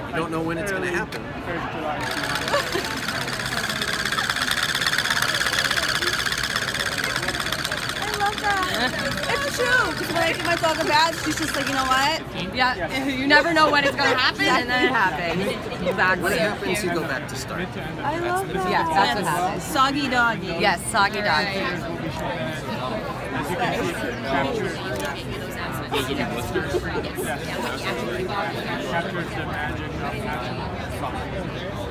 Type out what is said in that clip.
You don't know when it's going to happen. It's true, because when I give my dog a bath, she's just like, you know what? Yeah, you never know when it's going to happen, and then it happens. Exactly. When it happens, you go back to start. I love that. Yes, that's what happens. Soggy Doggy. Yes, Soggy Doggy. Captures the magic of having